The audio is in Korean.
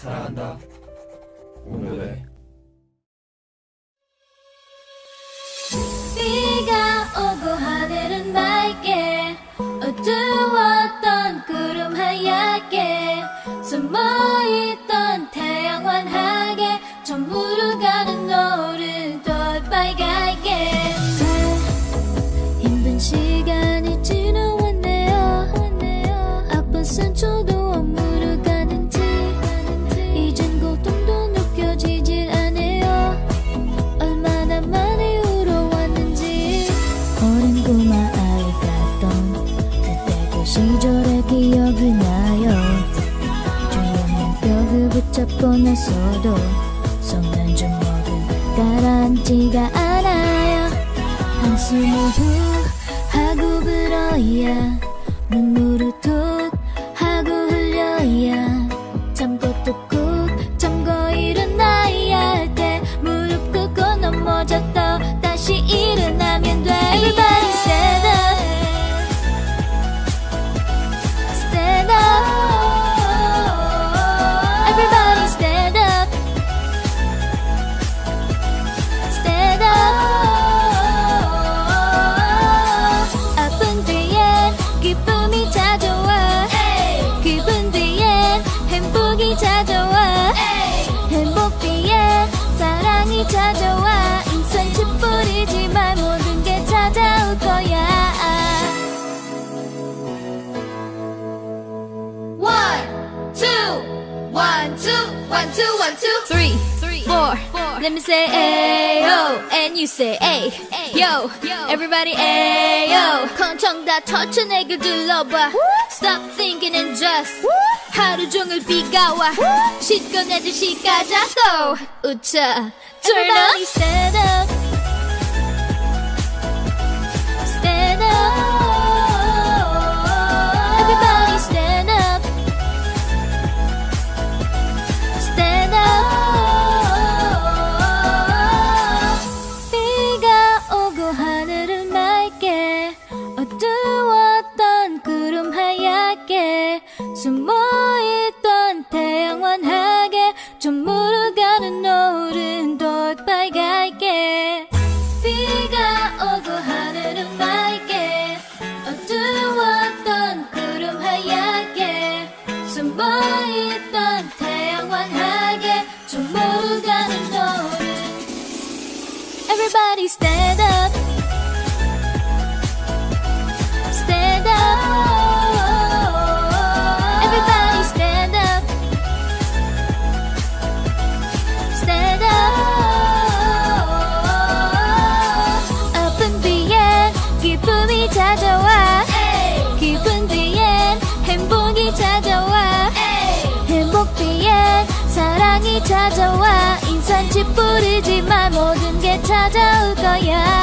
사랑한다. 오늘의 비가 오고 하늘은 맑게 어두웠던 구름 하얗게 숨어있던 태양 환하게 저물어 가는 노을은 더 빨갛게 힘든 시간이 지나왔네요. 아픈 상처도 머물러 가는지 이젠 고통도 느껴지질 않아요. 얼마나 많이 울어왔는지 어린 꼬마 아이 같던 그때 그 시절의 기억이 나요. 조용한 벽을 붙잡고 나서도 성난 주먹은 가라앉지가 않아요. 한숨을 후 하고 불어야 눈물을 툭 하고 흘려야 참고 또 꾹 참고 일어나야 할 때 무릎 꿇고 넘어졌다 다시 일어나면 돼. Everybody stand up, stand up. Everybody stand up, stand up. 아픈 뒤엔 기쁨이 찾아와. 기분 뒤엔 행복이 찾아와. 행복 뒤엔 사랑이 찾아와. 인생 찌푸리지 말 모든 게 찾아올 거야. One, two, one, two, one, two, one, two, three, four. Let me say ayo, and you say ay, yo. Everybody ayo. 컨청 다 터쳐 내게 둘러봐. Stop thinking and just 하루 종일 비가 와. 씻고 내듯이 가자고 웃자. Turn up. Everybody stand up, stand up. Everybody stand up, stand up. 비가 오고 하늘은 맑게 어두웠던 구름 하얗게 숨어있던 태양 환하게 저물어 가는 노을은 더 빨갛게. 비가 오고 하늘은 맑게 어두웠던 구름 하얗게 숨어있던 태양 환하게 저물어 가는 노을은. Everybody stand up, stand up. Everybody stand up, stand up. 아픈 뒤엔 기쁨이 찾아와. 기분 뒤엔 행복이 찾아와. 행복 뒤엔 사랑이 찾아와. 인생 찌푸리지 마 모든 게 찾아올 거야.